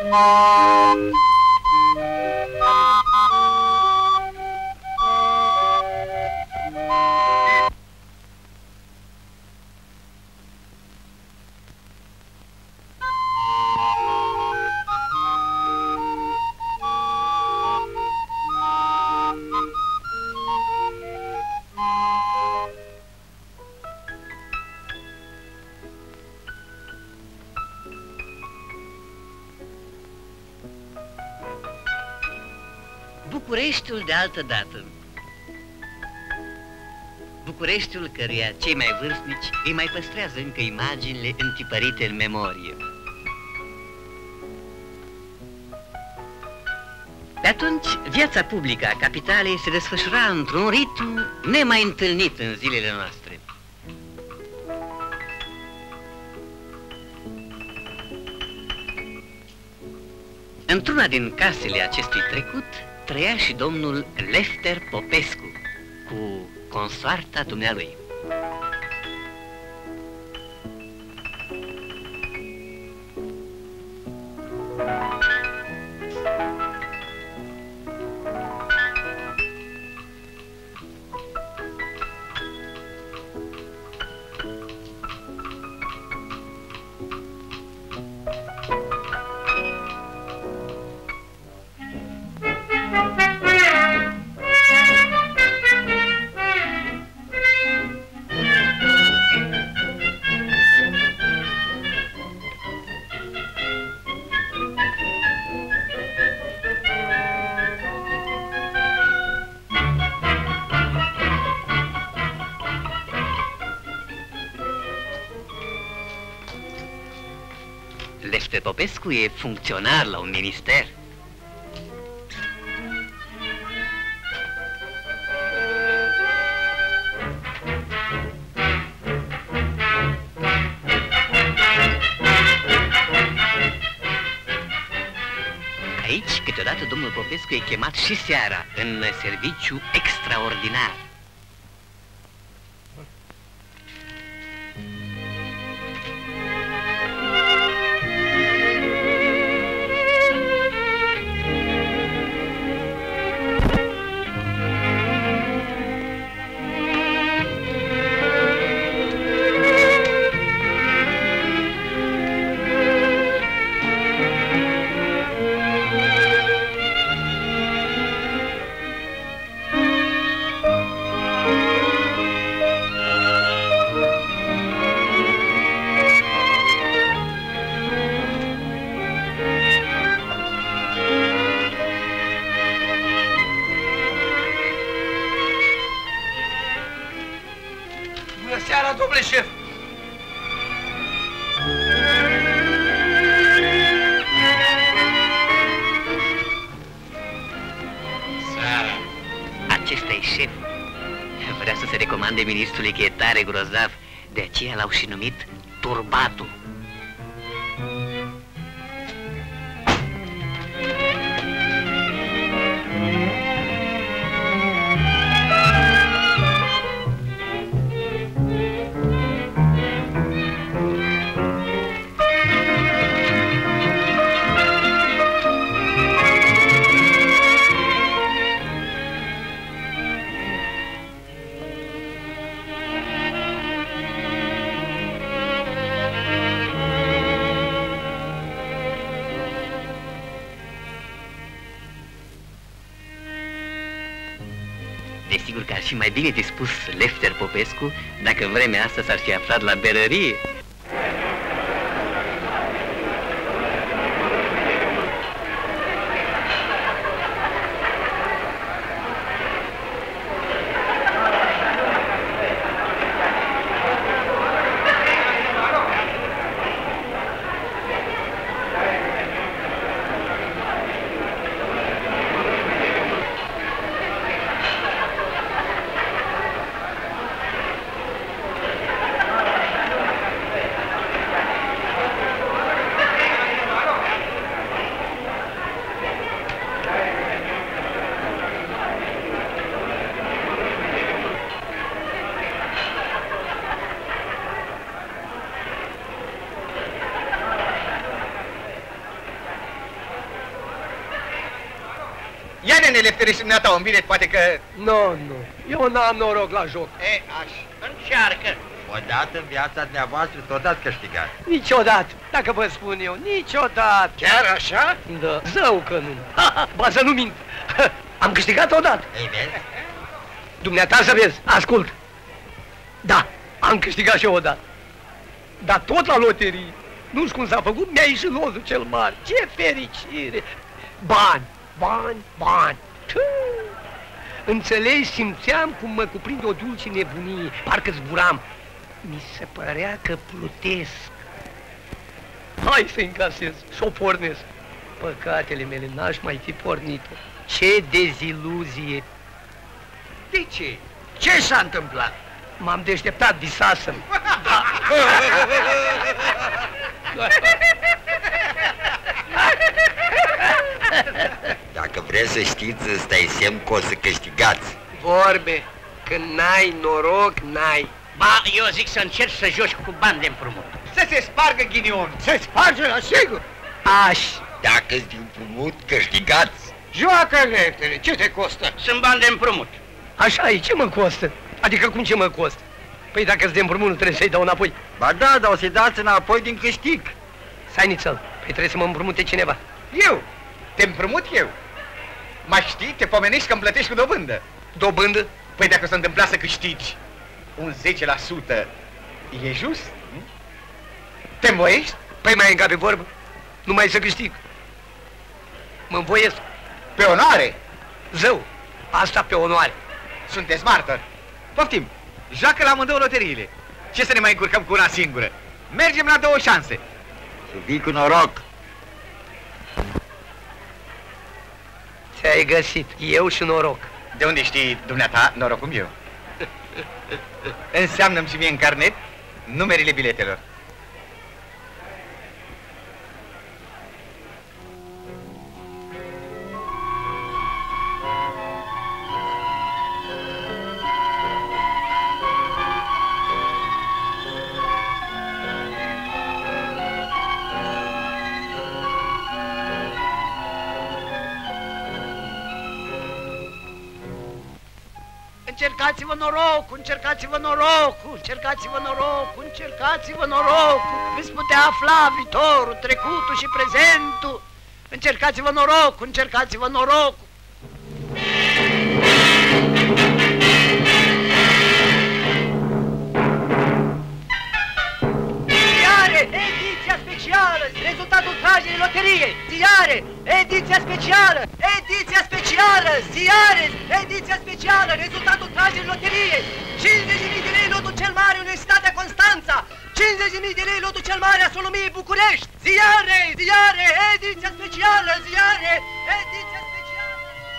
Bucureștiul de altă dată. Bucureștiul căruia cei mai vârstnici îi mai păstrează încă imaginile întipărite în memorie. Pe atunci, viața publică a capitalei se desfășura într-un ritm nemai întâlnit în zilele noastre. Într-una din casele acestui trecut trăia și domnul Lefter Popescu cu consoarta dumnealui. Lefter Popescu e funcționar la un minister. Aici, câteodată, domnul Popescu e chemat și seara în serviciu extraordinar. Seara, domnule șef! Seara! Acesta e șef. Vrea să se recomande ministrului că e tare grozav, de aceea l-au și numit Turbatul. Desigur că ar fi mai bine dispus Lefter Popescu dacă în vremea asta s-ar fi aflat la berărie. Ține leftere și dumneata un bilet, poate că... Nu. Eu n-am noroc la joc. E, aș. Încearcă. Odată în viața dumneavoastră tot ați câștigat. Niciodată, dacă vă spun eu, niciodată. Chiar așa? Da, zău că nu. Ba să nu mint. Am câștigat odată. Ei, vezi? Dumneata să vezi, ascult. Da, am câștigat și eu odată. Dar tot la loterie. Nu știu cum s-a făcut, mi-a ieșit lozul cel mare. Ce fericire! Bani. Înțelegi, simțeam cum mă cuprinde o dulce nebunie. Parcă zburam. Mi se părea că plutesc. Hai să încasez și o pornesc. Păcatele mele, n-aș mai fi pornit-o. Ce deziluzie! De ce? Ce s-a întâmplat? M-am deșteptat, visasem. Dacă vreți să știți, ăsta e semn că o să câștigați. Vorbe, când n-ai noroc, n-ai. Ba, eu zic să încerci să joci cu bani de împrumut. Să se spargă ghinion. Se sparge la sigur. Aș. Dacă-s din împrumut, câștigați. Joacă, leftere, ce te costă? Sunt bani de împrumut. Așa e, ce mă costă? Adică cum ce mă costă? Păi dacă-ți de împrumut, nu trebuie să-i dau înapoi. Ba da, dar o să-i dați înapoi din câștig. Stai nițel, păi trebuie să mă împrumute cineva. Eu? Te împrumut eu? Mai știi, te pomenești că îmi plătești cu dobândă. Dobândă? Păi dacă s-a întâmplat să câștigi un 10%, e just? Te învoiești? Păi mai încape vorbă? Numai să câștig. Mă învoiesc. Pe onoare? Zău, asta pe onoare. Sunteți martori. Poftim, joacă la amândouă loteriile. Ce să ne mai încurcăm cu una singură? Mergem la 2 șanse. Să vii cu noroc. Ți-ai găsit, eu și noroc. De unde știi dumneata norocul meu? Înseamnă-mi și mie în carnet numerele biletelor. Încercați-vă norocul, încercați-vă norocul, încercați-vă norocul, încercați-vă norocul. Veți putea afla viitorul, trecutul și prezentul. Încercați-vă norocul, încercați-vă norocul. Ziare, ediția specială, rezultatul tragerii loteriei. Ziare, ediția specială, ediția specială, ziare, ediția specială, rezultatul tragerii loteriei. 50.000 de lei lotul cel mare, Universitatea Constanța. 50.000 de lei lotul cel mare, Astronomiei București. Ziare, ziare, ediția specială, ziare, ediția specială.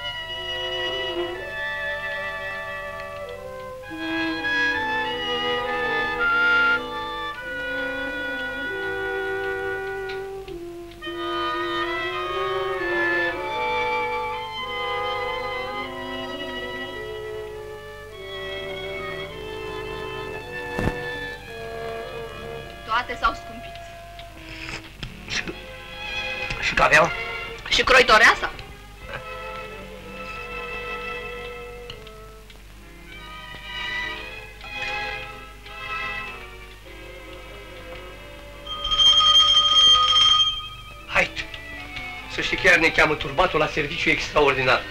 Toate s-au scumpit. Și cafeaua? Și croitoreasa? Hai, să știi, chiar ne cheamă turbatul la serviciu extraordinar.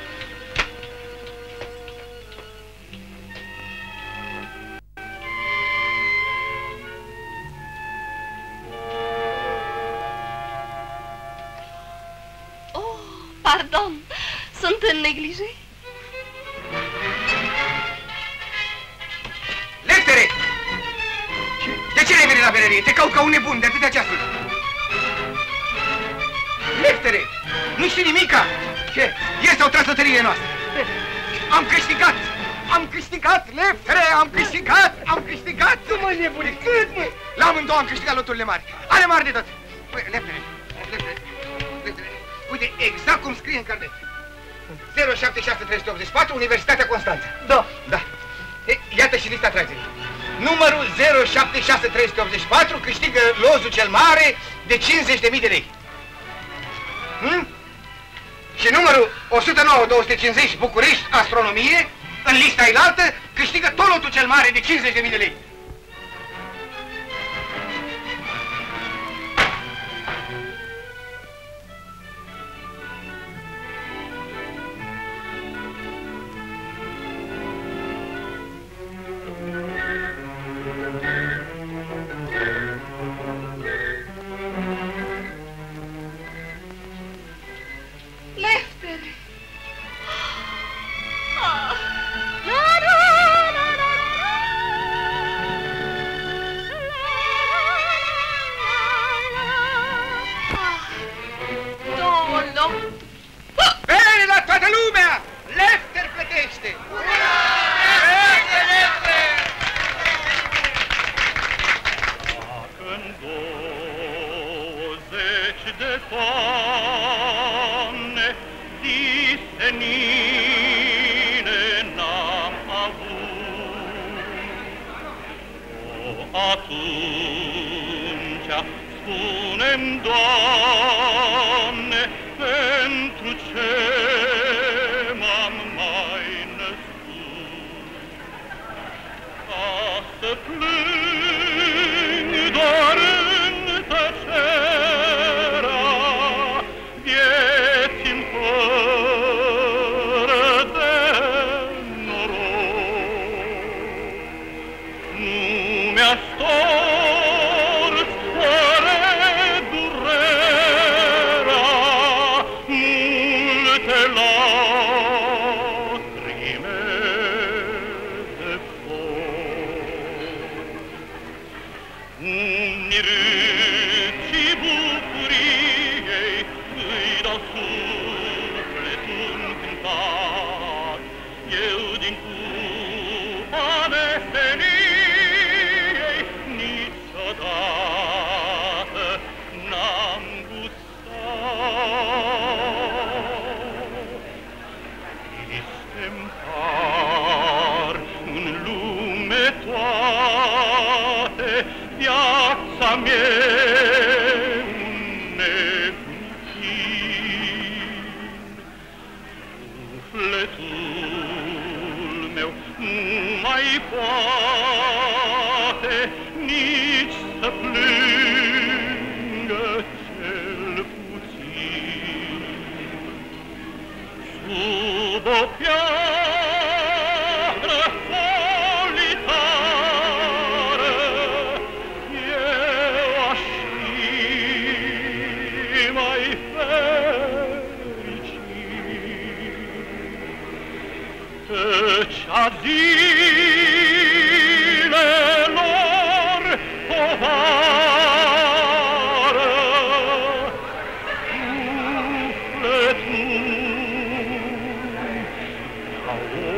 Pardon, sunt în neglijă. Leftere! De ce n-ai venit la berărie? Te caut ca un nebun de atâtea ceasuri. Leftere! Nu știi nimica! Ce? Ieri s-au tras loteriile noastre. Am câștigat! Am câștigat, Leftere! Am câștigat! Am câștigat! Nu mă nebuni! Cât, mă? La amândouă am câștigat loturile mari. Ale mari de tot. Păi, Leftere! Uite, exact cum scrie în carnet. 076384, Universitatea Constanța. Da. Da. E, iată și lista tragerii. Numărul 076384 câștigă lozul cel mare de 50.000 de lei. Și numărul 109-250 București, astronomie, în lista ilaltă, câștigă tot lotul cel mare de 50.000 de lei. Bene la toată lumea! Lefter plătește! În 20 de toamne disenine n-am avut. Atunci spune-mi, Doamne, pentru ce m-am mai născut? Ca să plâng doar în tăcerea vieții-mi fără de noroc. Nu mi-a stors oare durerea multe lacrime de foc. Unii râd și bucuriei îi dau sufletul cântat. Eu din cupa meseniei niciodată n-am gustat. Triste-mi par în lume toate, viața mea un nebunichin. Sufletul meu nu mai poate nici să plângă cel puțin. Sub o piatră solitară eu aș fi mai fericit. Căci-a zilelor povară sufletul a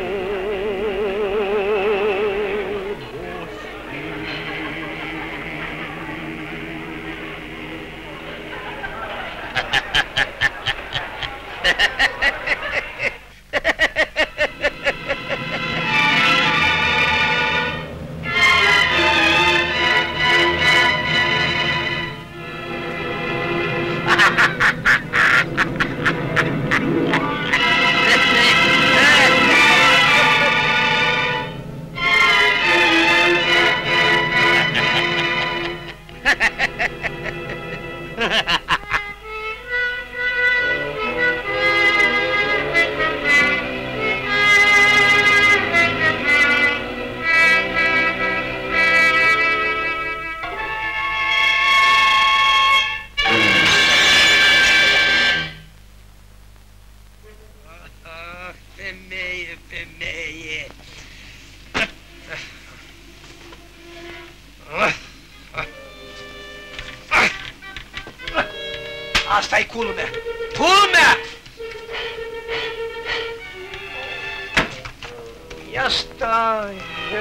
Femeie! Asta-i culmea! Culmea! Ia stai!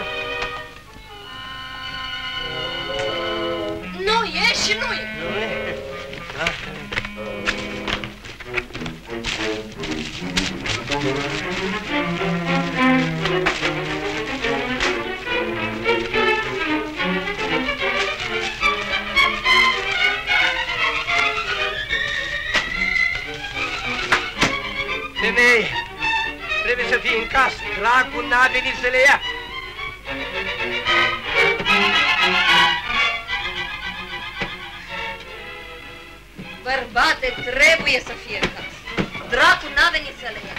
Nu e și nu e. să fie în casă. Dracul n-a venit să le ia. Bărbate, trebuie să fie în casă. Dracul n-a venit să le ia.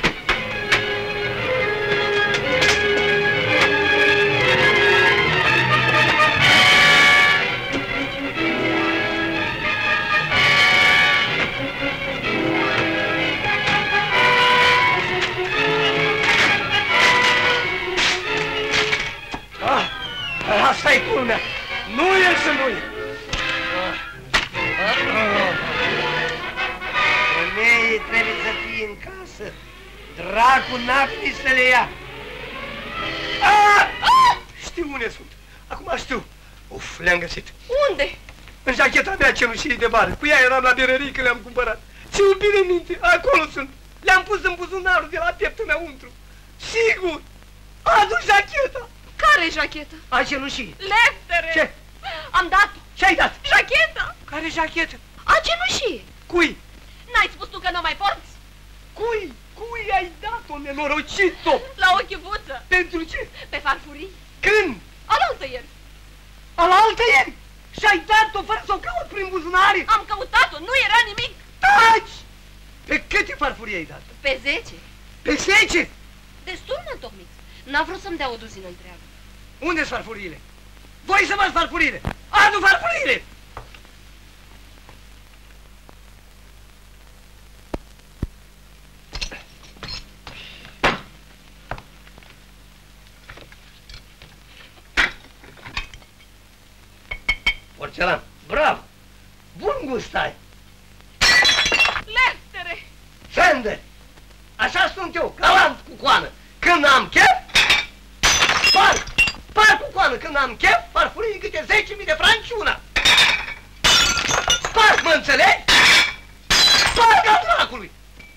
Asta-i culmea. Nu e să nu e. Femeii trebuie să fie în casă. Dracul n-a venit să le ia. Știu unde sunt. Acum știu. Uf, le-am găsit. Unde? În jacheta mea cenușie de vară. Cu ea eram la berării când le-am cumpărat. Țin bine minte, acolo sunt. Le-am pus în buzunarul de la piept înăuntru. Sigur. Adu jacheta. Care-i jacheta? A cenușie. Leftere! Ce? Am dat-o. Ce-ai dat? Jacheta! Care jachetă? A cenușie. Cui? N-ai spus tu că nu mai porți? Cui? Cui ai dat-o, nenorocit-o? La o chivuță. Pentru ce? Pe farfurii. Când? Alaltă ieri. Alaltă ieri? Și-ai dat-o fără să o caut prin buzunare? Am căutat-o, nu era nimic. Taci! Pe câte farfurii ai dat-o? Pe 10. Pe 10? Destul m-am tocmit. N-a vrut să-mi dea o duzină întreagă. Unde-s farfuriile? Voi să văd farfuriile! Adu farfuriile! Porcelan, bravo! Bun gust ai! Leftere! Fender! Așa sunt eu, galant cu coană! Când am chef, par cu coană! Când am chef, farfurii câte 10.000 de franci una! Par, mă înțelegi? Par ca dracului!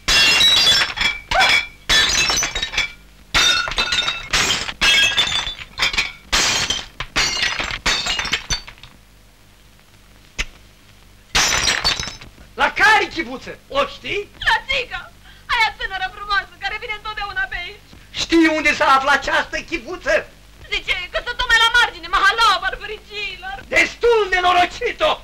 La care chivuță? O știi? La țiga! Aia tânără frumoasă care vine întotdeauna pe aici. Știi unde s-a aflat această chivuță? Zice că sunt tocmai la margine, mahalaua barbăricilor. Destul de norocit-o!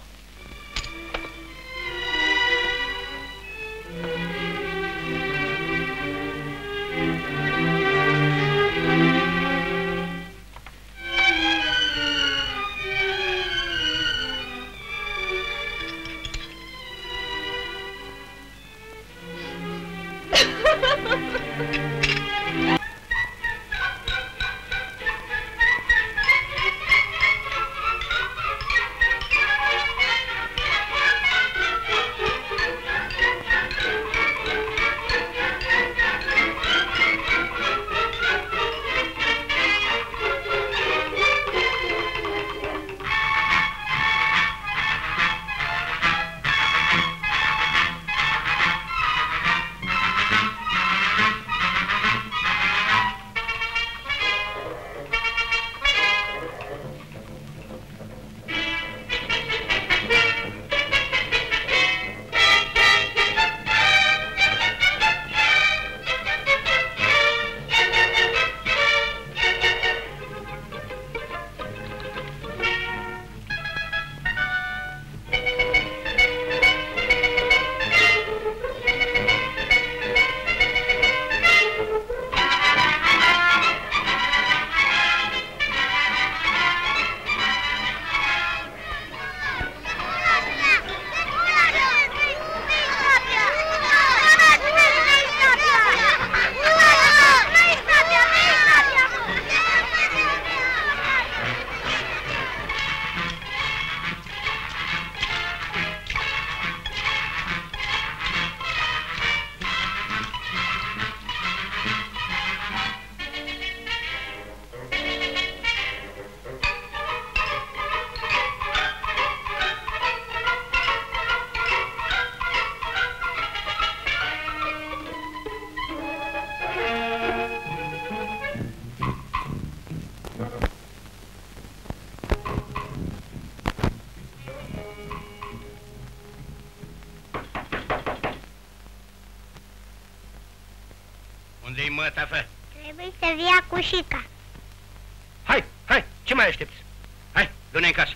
Unde-i măta, fă? Trebuie să via cu Șica. Hai, hai, ce mai aștepți? Hai, du-ne în casă.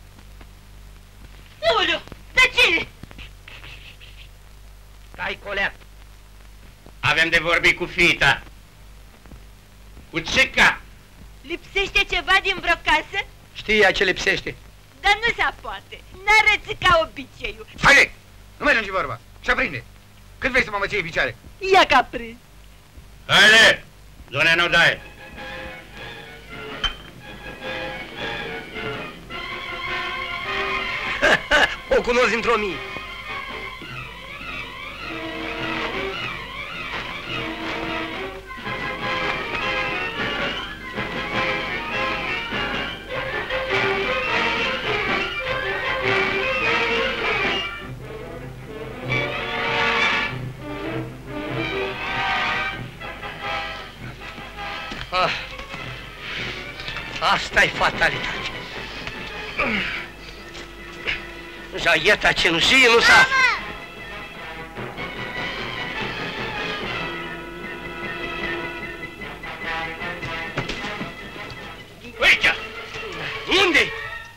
Uliu, de cine? Stai, coleat. Avem de vorbit cu fiita. Cu Cica. Lipsește ceva din vreo casă? Știi ea ce lipsește. Dar nu se poate. N-arăți ca obiceiul. Haide! Nu mai lungi vorba. Și aprinde. Cât vrei să mă măței picioare? Ia că aprins. Haide! Du-ne în odaie. O cunosc dintr-o mie. Asta-i fatalitate. Jaieta cenușie nu s-a... Aici! Unde?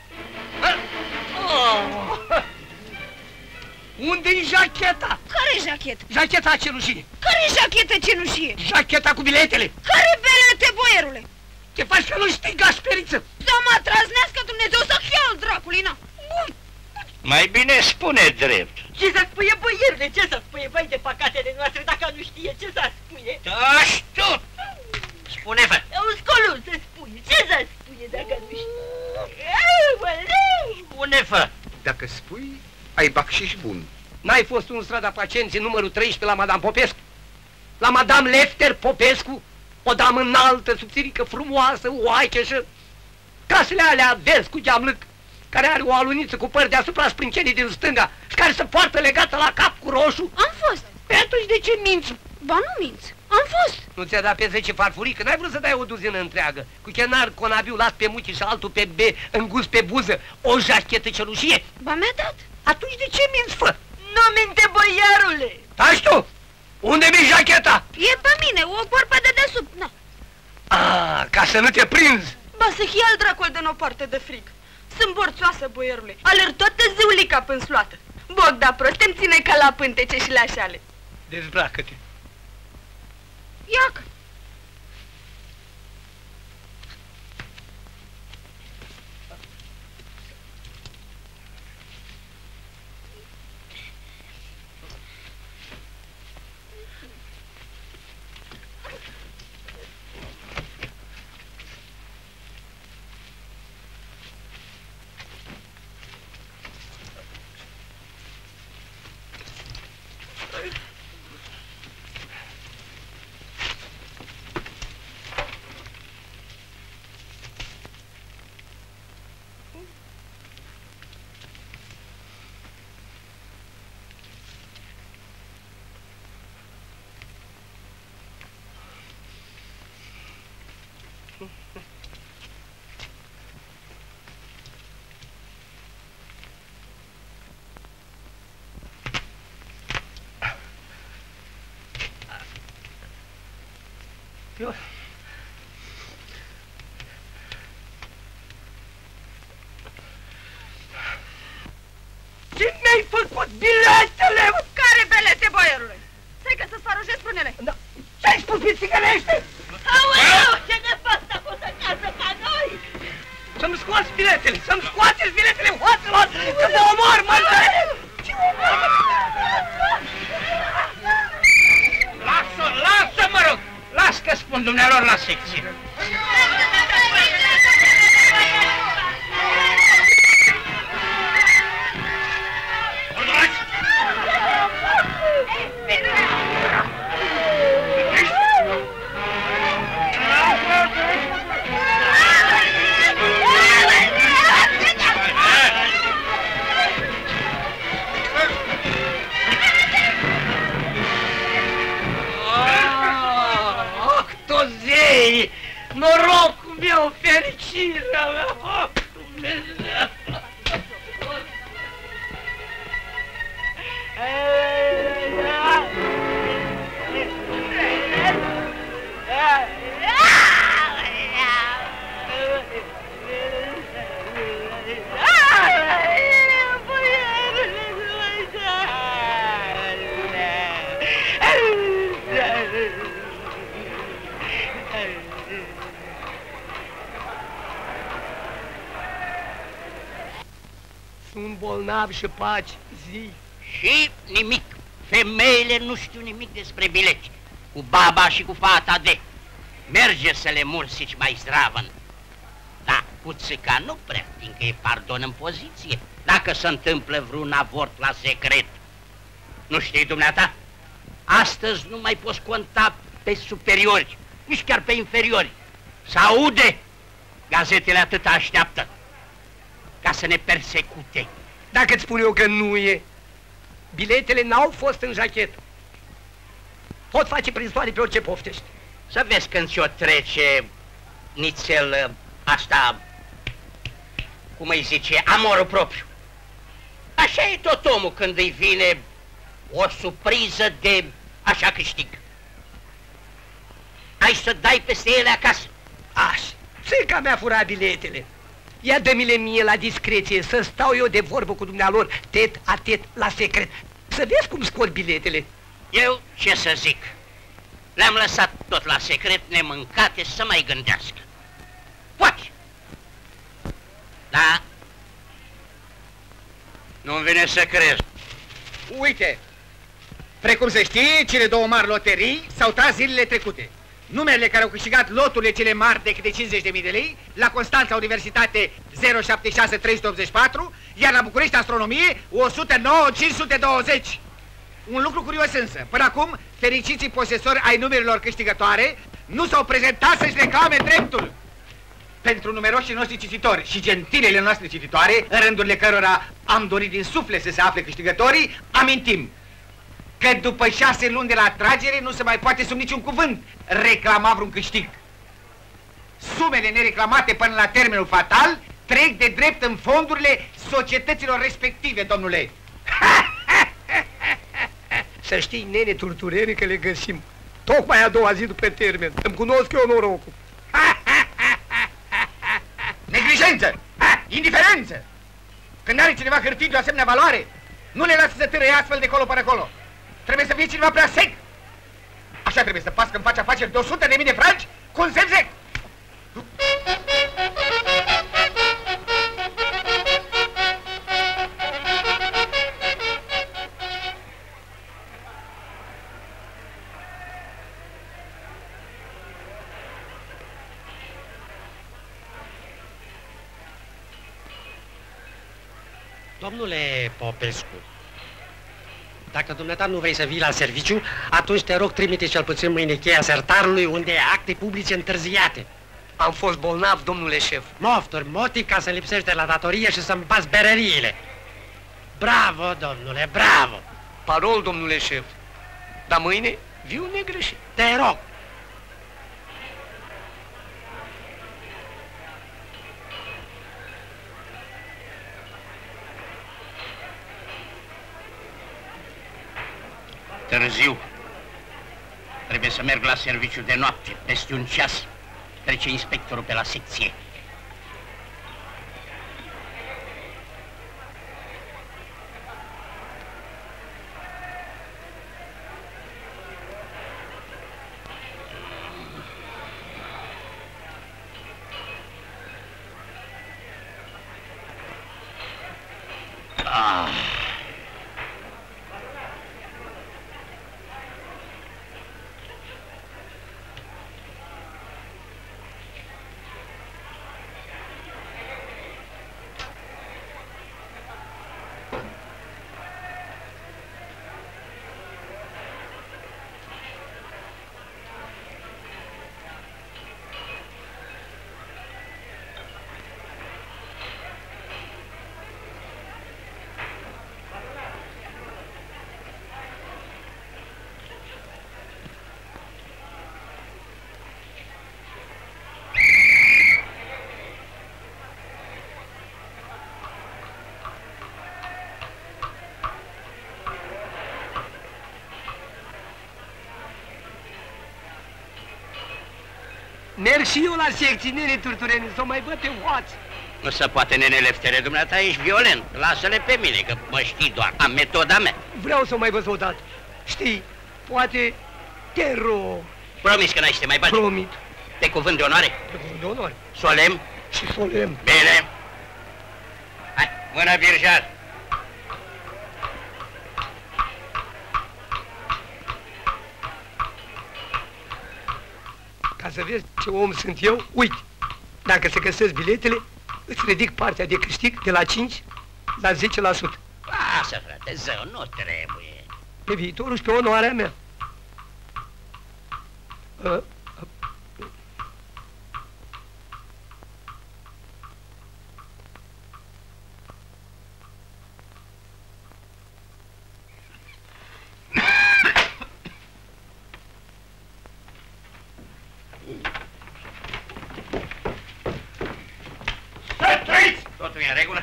Unde-i jacheta? Care jacheta? Jacheta cenușie. Care jachetă cenușie? Jacheta cu biletele. Care belete, boierule? Te faci că nu știi, gașperiță. Să mă trăznească Dumnezeu să chial dracului, na! Mai bine spune drept. Ce să spuie, boierule? Ce să spuie, băi, de păcatele noastre, dacă nu știe ce să spuie? Taci tu! Spune, fă! Uscolul să spuie, ce să spuie dacă nu știe? Spune, fă! Dacă spui, ai bacșiș bun. N-ai fost în strada pacienții numărul 13 la Madame Popescu? La Madame Lefter Popescu? O damă înaltă, subțirică, frumoasă, oaicheșă. Casele alea verzi cu geamlâc, care are o aluniță cu păr deasupra sprâncenii din stânga și care se poartă legată la cap cu roșu. Am fost. Pe atunci de ce minți? Ba nu minți, am fost. Nu ți-a dat pe 10 farfurii? Că n-ai vrut să dai o duzină întreagă. Cu chenar conabiu las pe muchi și altul pe B, îngust pe buză, o jachetă cenușie. Ba mi-a dat. Atunci de ce minți, fă? Nu minte, boiarule. Taci tu! Unde mi jacheta? E pe mine, o poarpă de desubt, na. Ca să nu te prinzi. Ba să hia al dracul de-n o parte de frig. Sunt borțoasă, boierule. Alerg toată ziulica până sluată. Bogda prost, îmi ține ca la pântece și la șale. Dezbracă-te. Iacă. Eu... Ce mi-ai făcut biletele? Care belete, boierule? Stai că să-ți farojesc prunele. Da. Ce-ai spus, pisică-nește? Aoleu, ce nefastă a fost acasă ca noi! Să-mi scoați biletele, să-mi scoateți biletele, hoților, că vă omor, mă! Ce omor? Lasă, mă rog! Las că spun dumnealor la secție. Norocul meu, fericirea mea, oh, Dumnezeu! bolnav și paci, zi. Și nimic. Femeile nu știu nimic despre bilete. Cu baba și cu fata de. Merge să le mursici mai zdravăn. Da, cu țica nu prea, fiindcă e pardon în poziție. Dacă se întâmplă vreun avort la secret. Nu știi, dumneata? Astăzi nu mai poți conta pe superiori, nici chiar pe inferiori. S-aude? Gazetele atât așteaptă ca să ne persecute. Dacă-ți spun eu că nu e, biletele n-au fost în jachetă. Pot face prinsoare pe orice poftești. Să vezi când ți-o trece nițel asta, cum îi zice, amorul propriu. Așa e tot omul când îi vine o surpriză de așa câștig. Ai să dai peste ele acasă. Așa, țica mi-a furat biletele. Ia dă-mi-le mie la discreție, să stau eu de vorbă cu dumnealor, tet-a-tet, la secret. Să vezi cum scot biletele. Eu ce să zic? Le-am lăsat tot la secret, nemâncate, să mai gândească. Poate. Da? Nu-mi vine să crezi. Uite, precum se știe, cele două mari loterii s-au tras zilele trecute. Numerele care au câștigat loturile cele mari de câte 50.000 de lei, la Constanța Universitate 076384, iar la București Astronomie 109.520. Un lucru curios însă, până acum, fericiții posesori ai numerelor câștigătoare nu s-au prezentat să-și reclame dreptul. Pentru numeroșii noștri cititori și gentilele noastre cititoare, în rândurile cărora am dorit din suflet să se afle câștigătorii, amintim că după 6 luni de la atragere nu se mai poate sub niciun cuvânt reclama vreun câștig. Sumele nereclamate până la termenul fatal trec de drept în fondurile societăților respective, domnule. Să știi, nene Turturere, că le găsim tocmai a doua zi după termen. Îmi cunosc eu norocul. Neglijență! Indiferență! Când are cineva hârtii de o asemenea valoare, nu le lasă să târâie astfel de colo până acolo. Trebuie să fie cineva prea sec. Așa trebuie să pască în faci afaceri de 100.000 de franci cu un semn sec. Domnule Popescu, dacă dumneata nu vrei să vii la serviciu, atunci te rog trimite cel puțin mâine cheia sertarului unde e acte publice întârziate. Am fost bolnav, domnule șef. Mofturi, motiv ca să lipsești de la datorie și să-mi bați berăriile. Bravo, domnule, bravo! Parol, domnule șef. Dar mâine viu negreșit. Te rog! Târziu. Trebuie să merg la serviciu de noapte. Peste un ceas trece inspectorul pe la secție. Merg și eu la secții, nene Turturene, să mai văd pe hoață. Nu se poate, nene Leftere, dumneata ești violent. Lasă-le pe mine, că mă știi doar. Am metoda mea. Vreau să mai văd odată. Știi, poate te rog. Promis că n-ai să te mai bagi. Promit. Pe cuvânt de onoare? Pe cuvânt de onoare. Solemn? Și solemn. Bine. Hai, mână birjar. să vezi ce om sunt eu, uite, dacă se găsesc biletele, îți ridic partea de câștig de la 5 la 10%. Lasă, frate, zău, nu trebuie. Pe viitorul și pe onoarea mea. Totul e în regulă?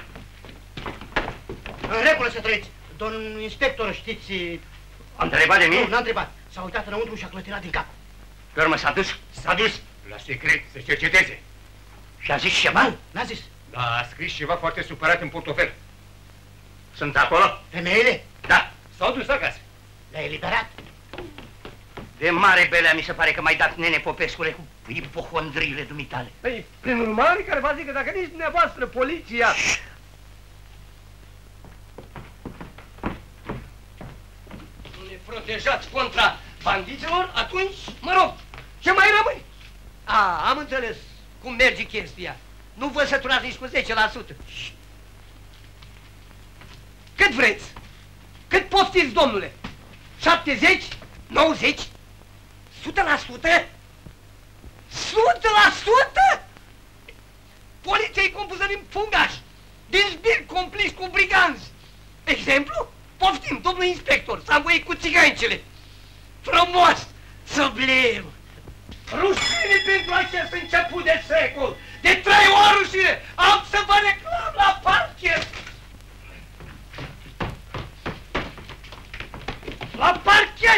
În regulă să trăiți. Domnul inspector, știți... Am întrebat de mine? Nu, n-a întrebat. S-a uitat înăuntru și a clătinat din cap. Pe urmă s-a dus? S-a dus la secret să cerceteze. Și a zis ceva? Nu, n-a zis. Da, a scris ceva foarte supărat în portofel. Sunt acolo? Femeile? Da. S-au dus acasă. Le-a eliberat? De mare belea mi se pare că m-ai dat, nene Popescule, cu ipohondriile dumitale. Păi, prin urmare, care va zic că dacă nici dumneavoastră, poliția... nu ne protejați contra bandiților, atunci, mă rog, ce mai rămâne? Am înțeles cum merge chestia. Nu vă săturați nici cu 10%. Cât vreți? Cât poftiți, domnule? 70? 90? 100%? 100%? Poliția e compusă din fungași, din zbiri compliși cu briganzi. Exemplu? Poftim, domnul inspector, s-a învoit cu țigancele. Frumos, sublim. Rușine pentru acest început de secol. De 3 ori rușine. Am să vă reclam la parchet. La parchet!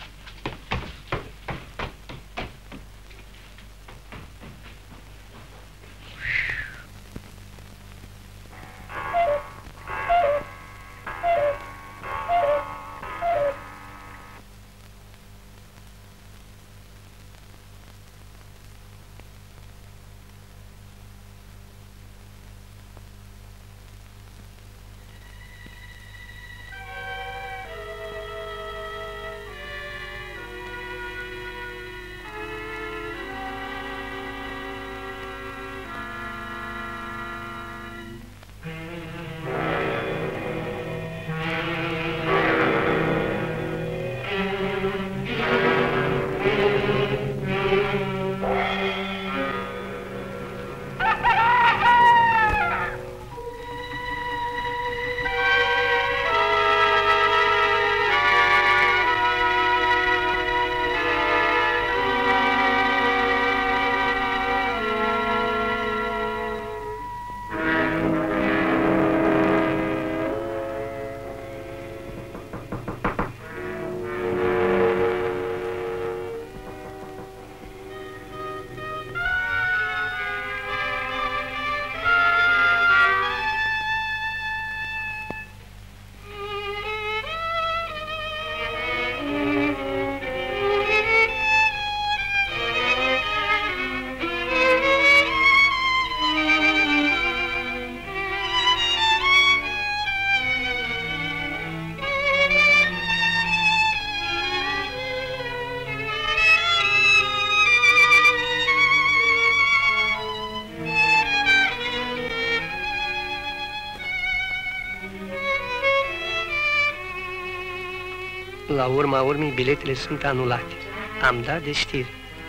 La urma urmei, biletele sunt anulate. Am dat de știri.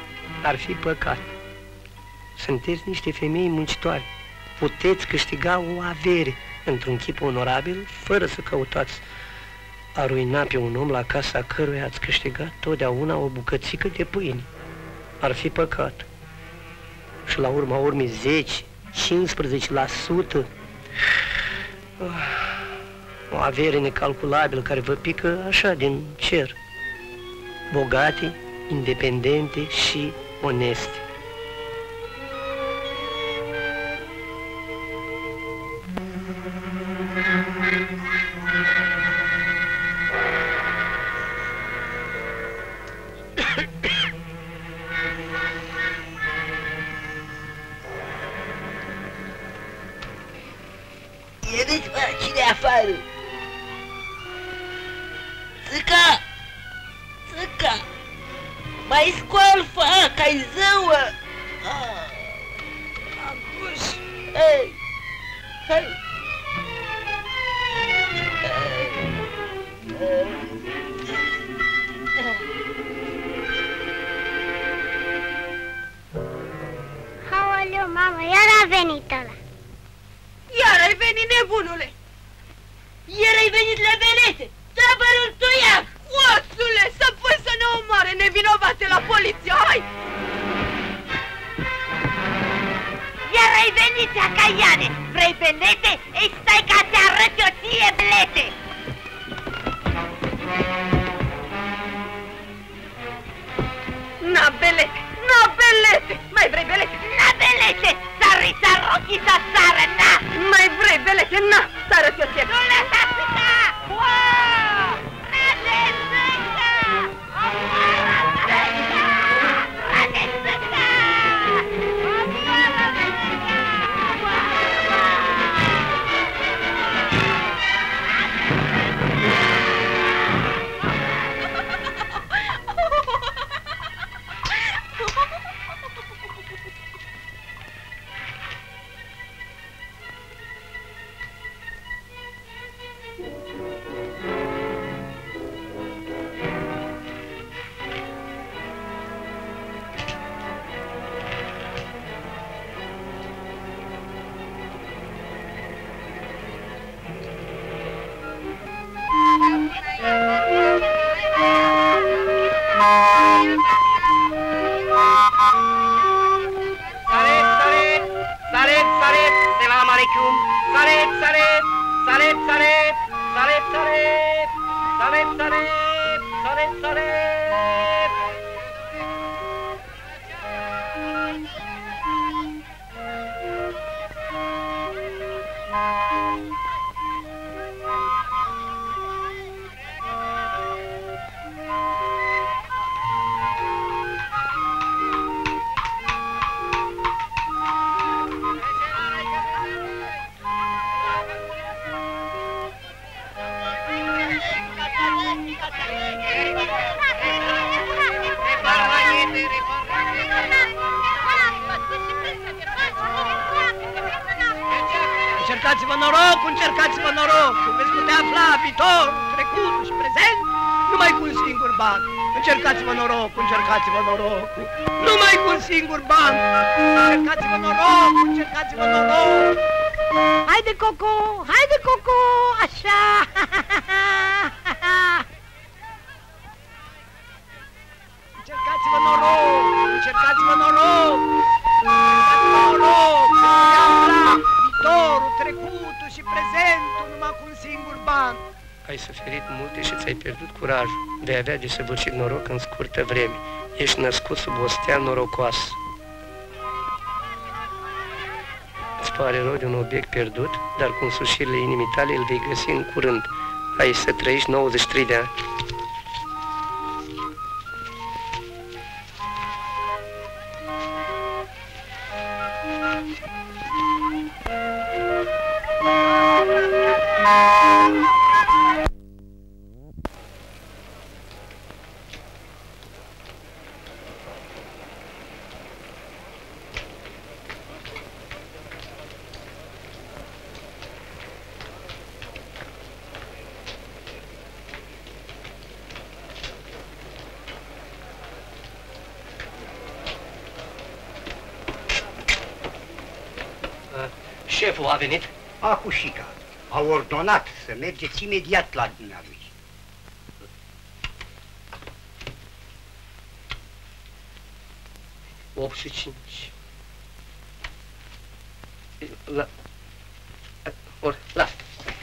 Ar fi păcat. Sunteți niște femei muncitoare. Puteți câștiga o avere într-un chip onorabil, fără să căutați a ruina pe un om la casa căruia ați câștigat totdeauna o bucățică de pâine. Ar fi păcat. Și la urma urmei 10-15%. O avere necalculabilă care vă pică așa din cer. Bogate, independente și oneste. Iedeți, mă, cine afară? Țâca! Țâca! Mai scoal, fac, ai zăuă! Agus! Ei! Hai! Aoleu, mamă, iar a venit ăla. Iar ai venit, nebunule! Iar ai venit la belete! Tabărul tuiac! Oțule, să pui să ne omoare nevinovate la poliție, hai! Iar ai venit, acaiane! Vrei belete? Ei, stai ca te arăt eu ție belete! Na, belete! Na, belete! Mai vrei belete? Na, belete! Sarița rochii să sară, na! Mai vrei belete? Na, să arăt eu ție! Nu lăsa țica! Wow! Rade țica! Omoară țica! Rade țica! Omoară țica! Încercați-vă norocul, încercați-vă norocul, veți putea afla viitorul, trecutul și prezent numai cu un singur ban. Încercați-vă norocul, încercați-vă norocul, numai cu un singur ban. Încercați-vă norocul, încercați-vă norocul. Haide, Coco, haide, Coco, așa. Încercați-vă norocul, încercați-vă norocul, încercați-vă norocul, veți afla viitorul, trecutul și prezentul numai cu un singur ban. Ai suferit multe și ți-ai pierdut curajul de a avea desăvârșit noroc în scurtă vreme. Ești născut sub o stea norocoasă. Îți pare rău de un obiect pierdut, dar cu însușirile inimii tale îl vei găsi în curând. Ai să trăiești 93 de ani. Șeful a venit? Acușica. A ordonat să mergeți imediat la dumnealui. Opt și 5. Lasă.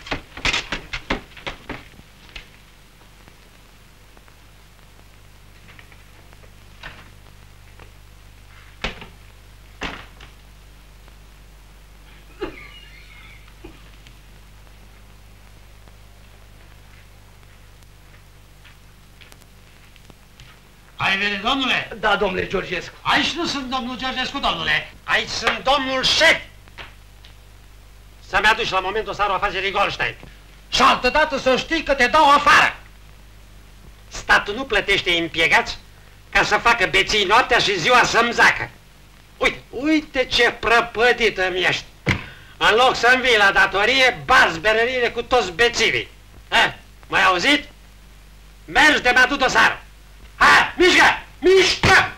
Ai venit, domnule? Da, domnule Georgescu. Aici nu sunt domnul Georgescu, domnule. Aici sunt domnul șef. Să-mi aduci la momentul ăsta afacerii Goldstein. Și altădată să știi că te dau afară. Statul nu plătește impiegați ca să facă beții noaptea și ziua să-mi zacă. Uite, uite ce prăpădită mi-ești. În loc să-mi vii la datorie, bați berările cu toți bețivii. M-ai auzit? Mergi de mi-a dosarul. Hai, mișcă! Mișcă!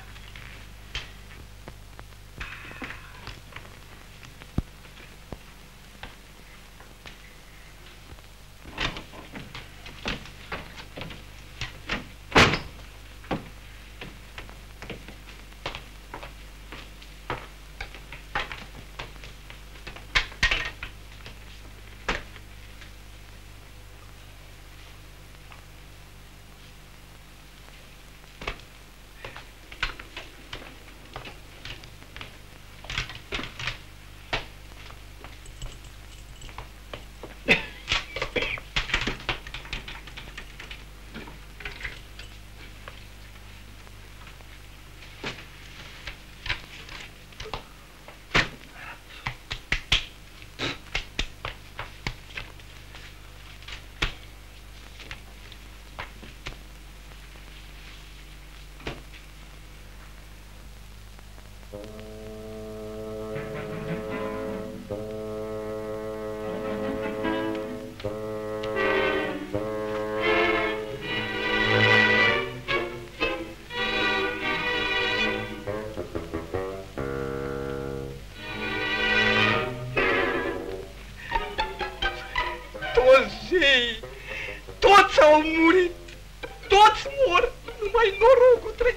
Toți au murit, toți mor, numai norocul trece.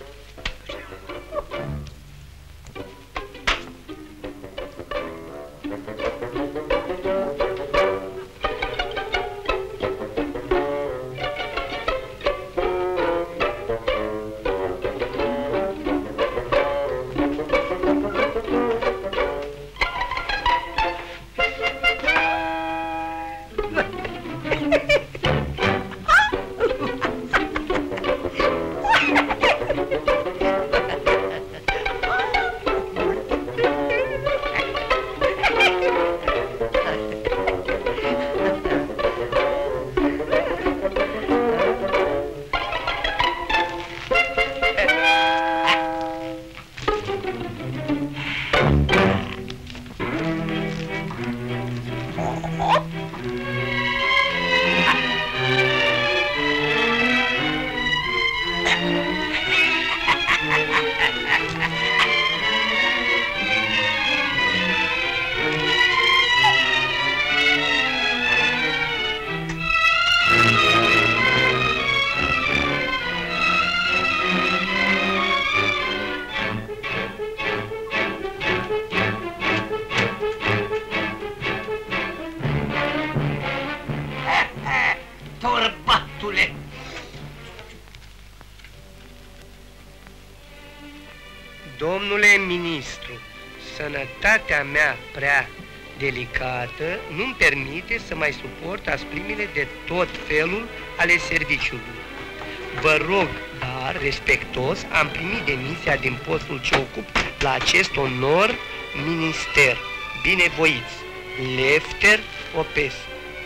Domnule ministru, sănătatea mea prea delicată nu-mi permite să mai suport asprimile de tot felul ale serviciului. Vă rog, dar respectos, am primit demisia din postul ce ocup la acest onor minister. Binevoiți, Lefter Popescu.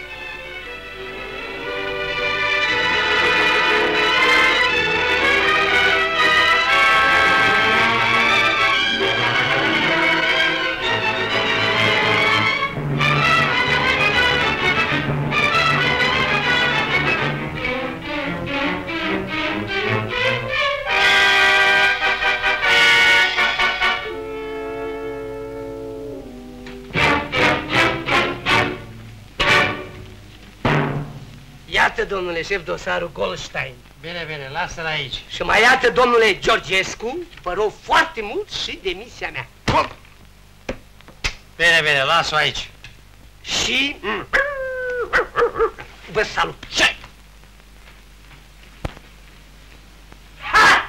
Iată, domnule șef, dosarul Goldstein. Bine, bine, lasă-l aici. Și mai iată, domnule Georgescu, vă rog foarte mult și demisia mea. Bine, bine, lasă-o aici. Și vă salut. Ce? Ha!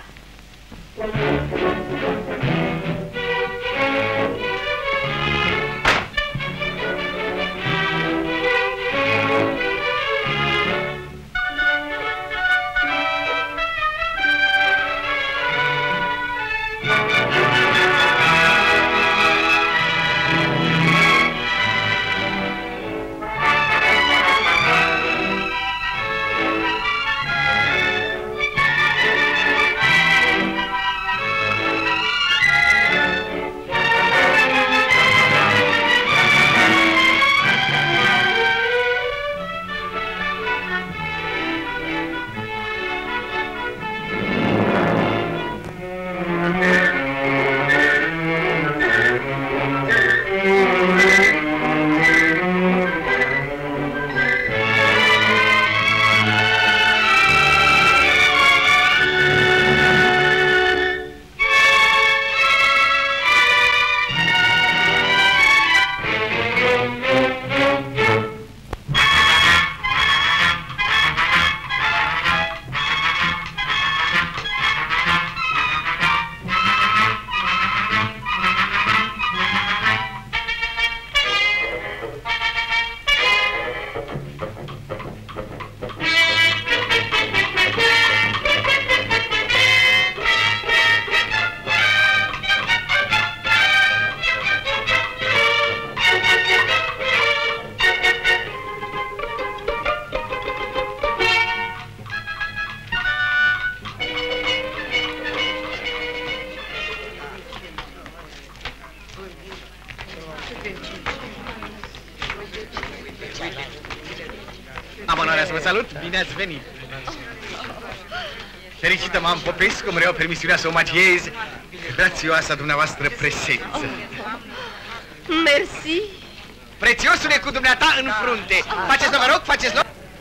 salut, bine ați venit. Fericită m-am Popescu, îmi reiau permisiunea să omagiez grațioasa dumneavoastră prezență. Mersi. Prețiosul e cu dumneata în frunte. Faceți loc, vă rog, faceți loc.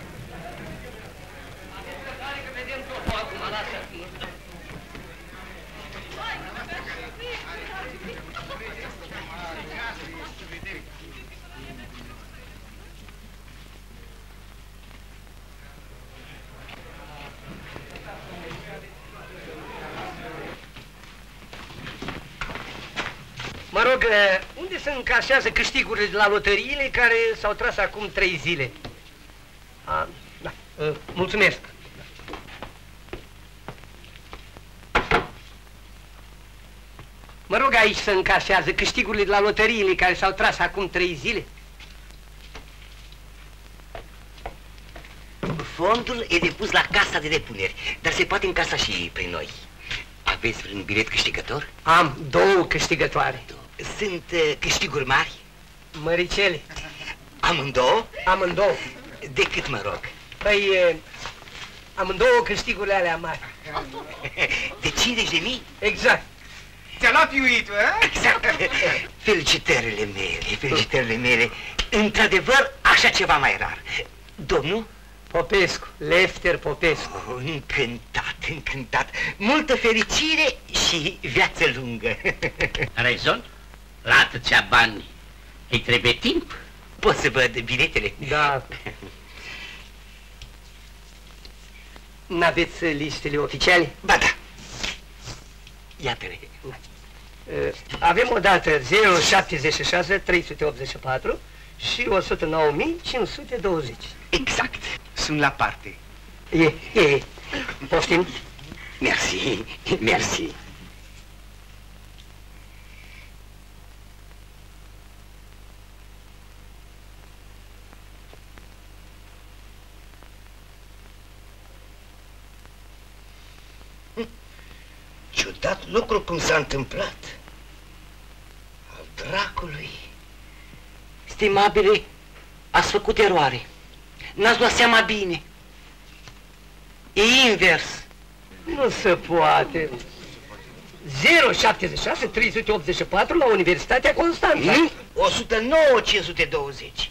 Mă rog, unde se încasează câștigurile de la loteriile care s-au tras acum 3 zile? Da, mulțumesc. Mă rog, aici se încasează câștigurile de la loteriile care s-au tras acum 3 zile? Fondul e depus la casa de depuneri, dar se poate încasa și prin noi. Aveți vreun bilet câștigător? Am 2 câștigătoare. Sunt câștiguri mari? Măricele. Amândouă? Amândouă. De cât, mă rog? Păi, amândouă câștigurile alea mari. De 50.000? Exact. Ți-a luat iuitul, eh? Exact. Felicitările mele, felicitările mele. Într-adevăr, așa ceva mai rar. Domnul? Popescu, Lefter Popescu. Oh, încântat, încântat. Multă fericire și viață lungă. Rezon? La atâția bani îi trebuie timp? Pot să văd biletele? Da. N-aveți listele oficiale? Ba da. Iată-le. Avem o dată 076 384 și 109.520. Exact. Sunt la parte. E. Poftim? Merci, merci. Ciudat lucru cum s-a întâmplat. Al dracului. Stimabile, ați făcut eroare. N-ați luat seama bine. E invers. Nu se poate. 076 384 la Universitatea Constanța. 109.520.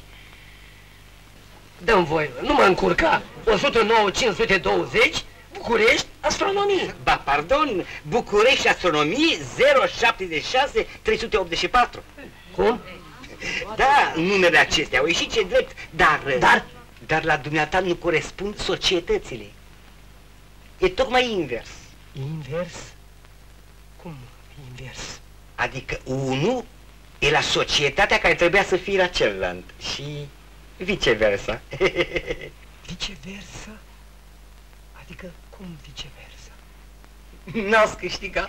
Dă-mi voie, nu mă încurca. 109.520, București, astronomie. Ba, pardon, București, astronomie, 076 384. Cum? Da, numele acestea au ieșit ce drept, dar la dumneata nu corespund societățile. E tocmai invers. Invers? Cum invers? Adică unul e la societatea care trebuia să fie la celălalt și viceversa. Viceversa? Adică cum viceversa? N-ați câștigat.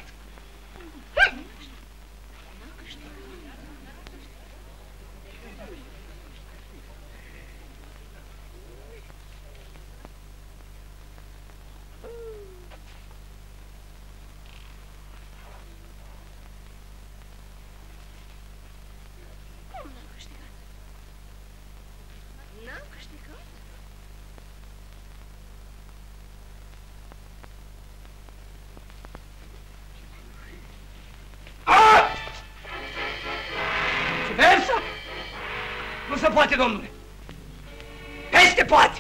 Viceversa? Nu se poate, domnule. Peste poate.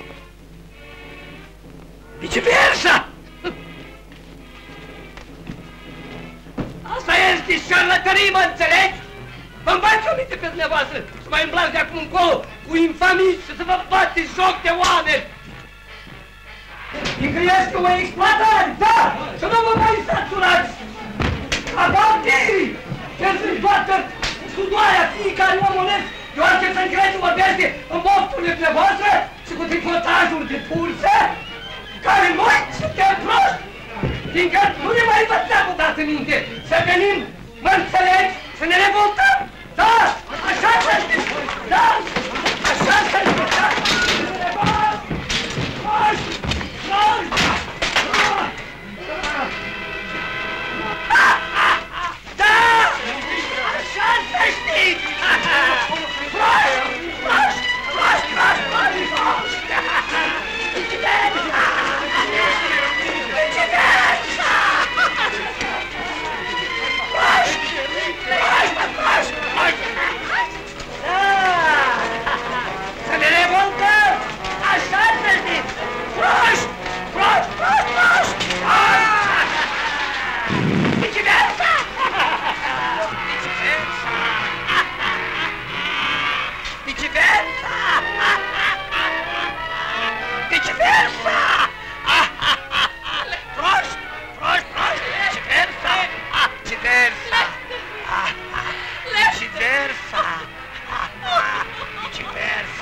Viceversa! Asta este șarlătărie, mă înțelegi? Vă învați o minte pe dumneavoastră să mai îmblați de acum încolo cu infamii și să vă bate joc de oameni! Fiindcă este o exploatare, da! Să nu vă mai saturați! Avantirii! Trebuie să-și bată sudoarea fiecare omulesc, deoarece Sâncrețiu vorbește în mofturile dumneavoastră și cu tricotajul de pulse, care noi suntem proști! Fiindcă nu ne mai învățăm odată minte să venim, mă înțelegi, să ne revoltăm! Da! Așa să știți! Da! Așa să știți! Da! Da! Așa să știți! Viceversa! Prost! Prost! Prost! Viceversa! Viceversa! Viceversa! Viceversa!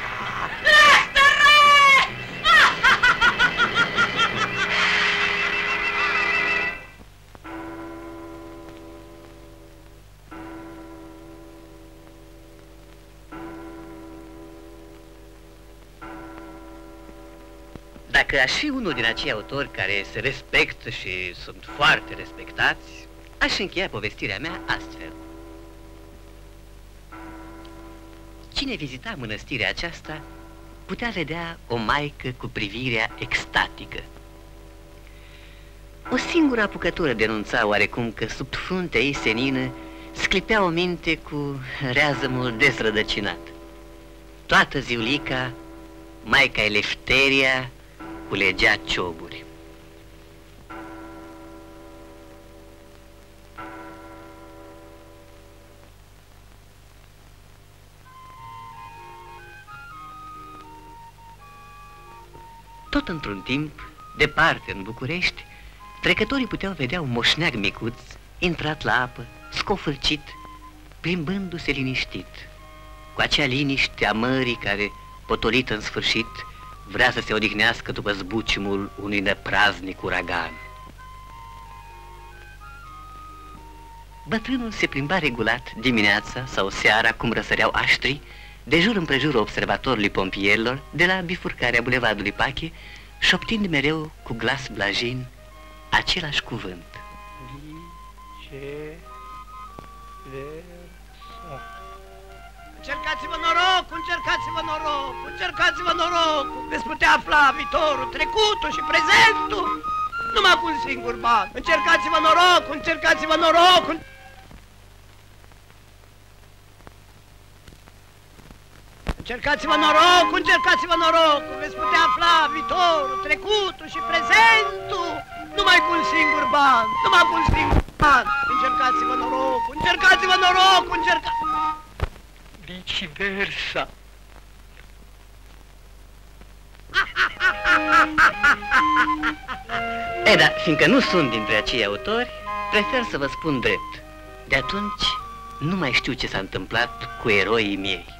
Dacă aș fi unul din acei autori care se respectă și sunt foarte respectați, aș încheia povestirea mea astfel. Cine vizita mănăstirea aceasta putea vedea o maică cu privirea extatică. O singură apucătură denunța oarecum că sub fruntea ei senină sclipea o minte cu reazămul dezrădăcinat. Toată ziulica, maica Elefteria culegea cioburi. Tot într-un timp, departe în București, trecătorii puteau vedea un moșneag micuț, intrat la apă, scofârcit, plimbându-se liniștit, cu acea liniște a mării care, potolită în sfârșit, vrea să se odihnească după zbuciumul unui năpraznic uragan. Bătrânul se plimba regulat dimineața sau seara, cum răsăreau aștrii, de jur împrejur observatorului pompierilor, de la bifurcarea bulevardului Pache, șoptind mereu cu glas blajin același cuvânt. Încercați-vă noroc, încercați-vă noroc, încercați-vă noroc, veți putea afla viitorul, trecutul și prezentul, numai cu un singur ban. Încercați-vă noroc, încercați-vă noroc. Încercați-vă noroc, încercați-vă noroc, veți putea afla viitorul, trecutul și prezentul, numai cu un singur ban, numai cu un singur ban. Încercați-vă noroc, încercați-vă noroc, încercați... Viceversa. Da, fiindcă nu sunt dintre acei autori, prefer să vă spun drept. De atunci nu mai știu ce s-a întâmplat cu eroii miei.